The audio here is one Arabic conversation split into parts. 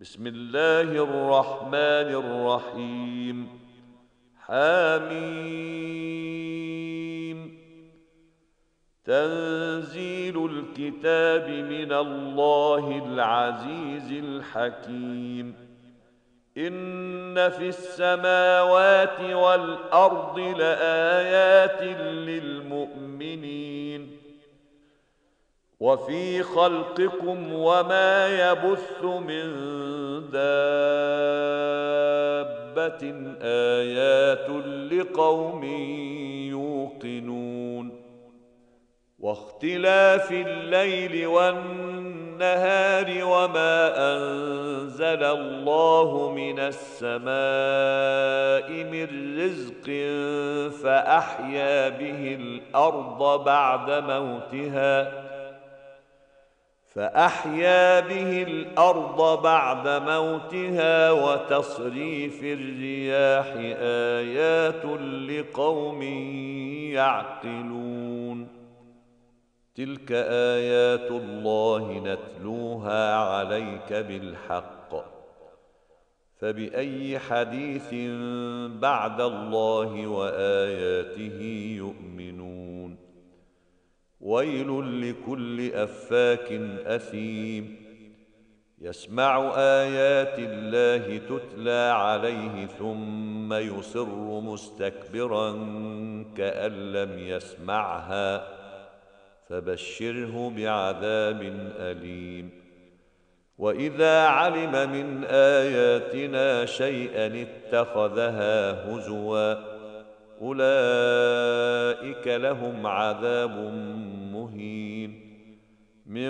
بسم الله الرحمن الرحيم. حميم. تنزيل الكتاب من الله العزيز الحكيم. إن في السماوات والأرض لآيات للمؤمنين وفي خلقكم وما يبث من دابة آيات لقوم يوقنون. واختلاف الليل والنهار وما أنزل الله من السماء من رزق فأحيا به الأرض بعد موتها وتصريف الرياح آيات لقوم يعقلون. تلك آيات الله نتلوها عليك بالحق، فبأي حديث بعد الله وآياته يؤمنون. ويل لكل أفاك أثيم يسمع آيات الله تتلى عليه ثم يصر مستكبرا كأن لم يسمعها، فبشره بعذاب أليم. وإذا علم من آياتنا شيئا اتخذها هزوا، أولئك لهم عذاب مهين من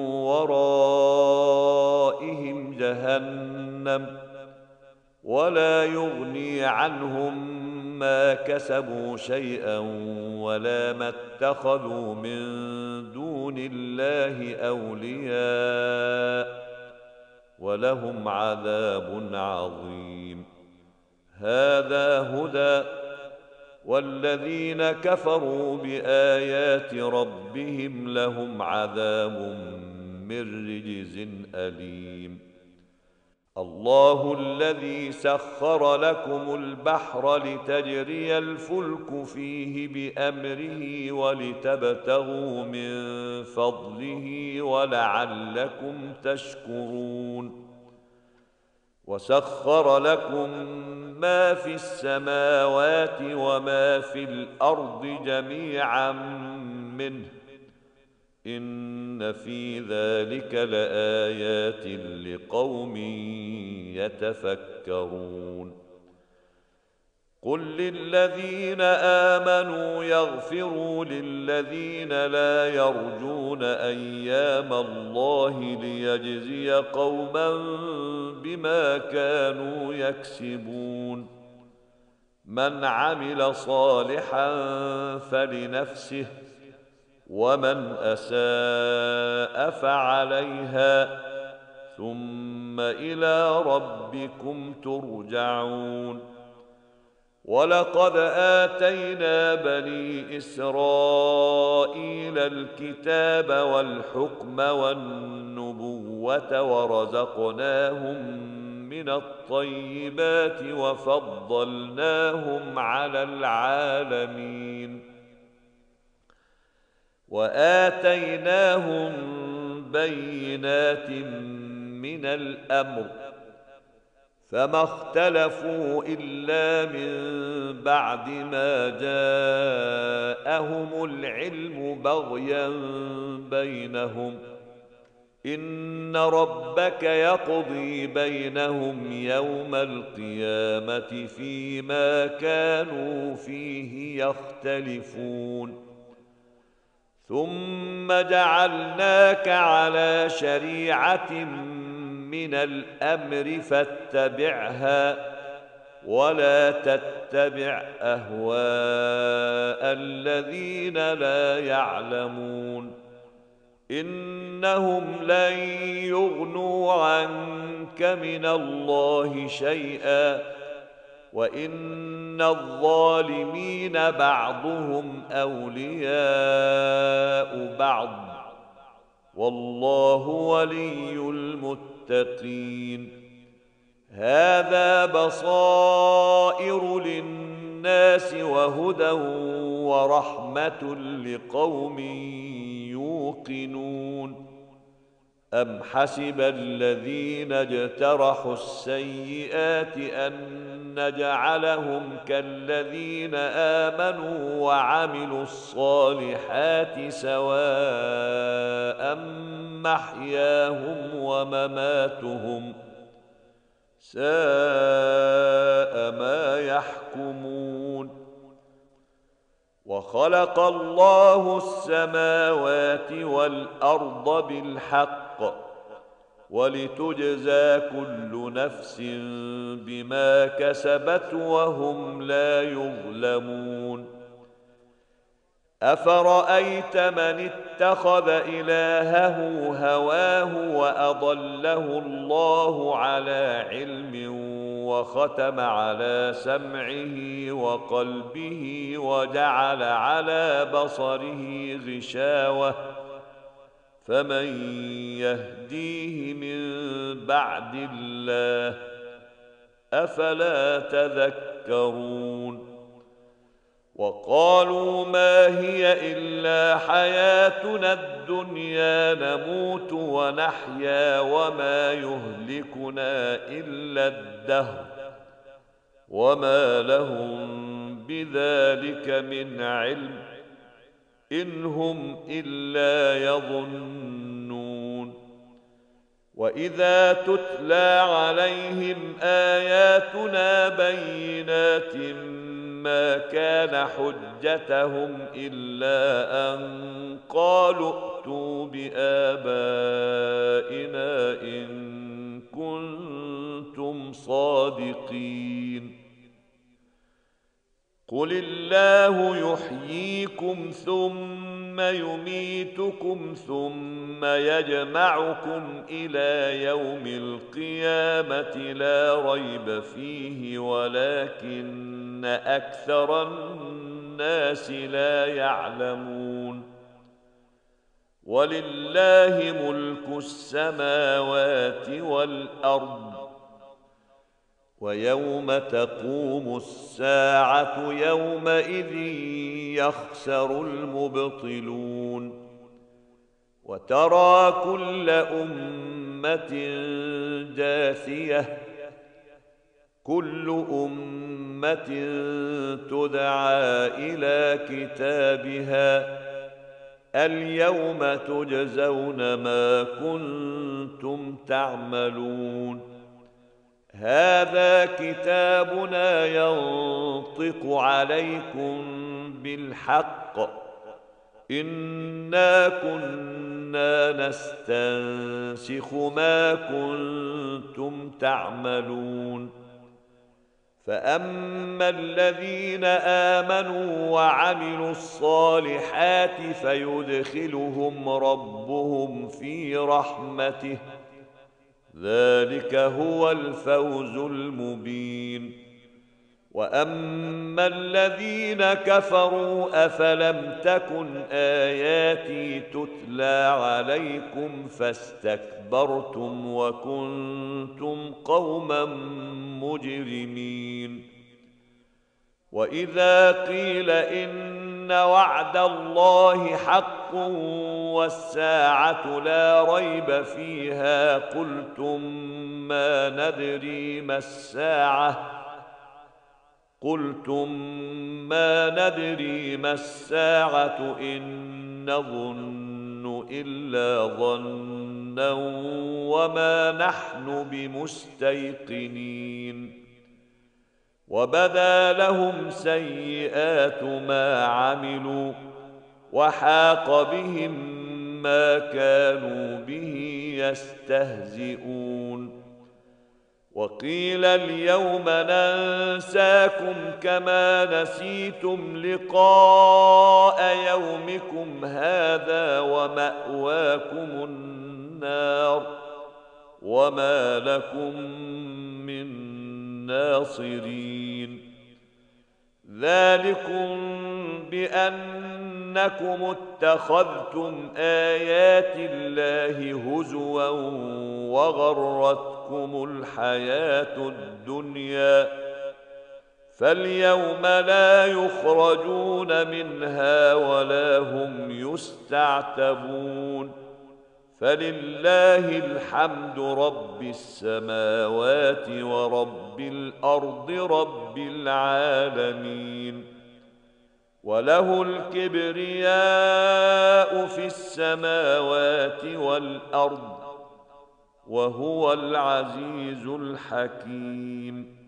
ورائهم جهنم ولا يغني عنهم ما كسبوا شيئا ولا ما اتخذوا من دون الله أولياء ولهم عذاب عظيم. هذا هدى، والذين كفروا بآيات ربهم لهم عذاب من رجز أليم. الله الذي سخر لكم البحر لتجري الفلك فيه بأمره ولتبتغوا من فضله ولعلكم تشكرون. وسخر لكم ما في السماوات وما في الأرض جميعا منه، إن في ذلك لآيات لقوم يتفكرون. قل للذين آمنوا يغفروا للذين لا يرجون أيام الله ليجزي قوما بما كانوا يكسبون. من عمل صالحا فلنفسه ومن أساء فعليها ثم إلى ربكم ترجعون. ولقد آتينا بني إسرائيل الكتاب والحكم والنبوة ورزقناهم من الطيبات وفضلناهم على العالمين، وآتيناهم بينات من الأمر، فما اختلفوا إلا من بعد ما جاءهم العلم بغيا بينهم. إن ربك يقضي بينهم يوم القيامة فيما كانوا فيه يختلفون. ثم جعلناك على شريعة من الأمر فاتبعها ولا تتبع أهواء الذين لا يعلمون. إنهم لن يغنوا عنك من الله شيئا وإن الظالمين بعضهم أولياء بعض والله ولي المتقين. للمتقين هذا بصائر للناس وهدى ورحمة لقوم يوقنون أم حسب الذين اجترحوا السيئات أن نجعلهم كالذين آمنوا وعملوا الصالحات سواء محياهم ومماتهم ساء ما يحكمون وخلق الله السماوات والأرض بالحق ولتجزى كل نفس بما كسبت وهم لا يظلمون أفرأيت من اتخذ إلهه هواه وأضله الله على علم وختم على سمعه وقلبه وجعل على بصره غشاوة فمن يهديه من بعد الله أفلا تذكرون وقالوا ما هي إلا حياتنا الدنيا نموت ونحيا وما يهلكنا إلا الدهر وما لهم بذلك من علم إن هم إلا يظنون وإذا تتلى عليهم آياتنا بينات ما كان حجتهم إلا أن قالوا ائتوا بآبائنا إن كنتم صادقين قل الله يحييكم ثم يميتكم ثم يجمعكم إلى يوم القيامة لا ريب فيه ولكن أكثر الناس لا يعلمون ولله ملك السماوات والأرض ويوم تقوم الساعة يومئذ يخسر المبطلون وترى كل أمة جاثية كل أمة تدعى إلى كتابها اليوم تجزون ما كنتم تعملون هذا كتابنا ينطق عليكم بالحق إنا كنا نستنسخ ما كنتم تعملون فأما الذين آمنوا وعملوا الصالحات فيدخلهم ربهم في رحمته ذلك هو الفوز المبين وأما الذين كفروا أفلم تكن آياتي تتلى عليكم فاستكبرتم وكنتم قوما مجرمين وإذا قيل إن وعد الله حق والساعة لا ريب فيها قلتم ما ندري ما الساعة إن نظن إلا ظنا وما نحن بمستيقنين وبدا لهم سيئات ما عملوا وحاق بهم ما كانوا به يستهزئون وقيل اليوم ننساكم كما نسيتم لقاء يومكم هذا ومأواكم النار وما لكم من ناصرين ذلكم بأن أنكم اتخذتم آيات الله هزوا وغرتكم الحياة الدنيا فاليوم لا يخرجون منها ولا هم يستعتبون فلله الحمد رب السماوات ورب الأرض رب العالمين وله الكبرياء في السماوات والأرض وهو العزيز الحكيم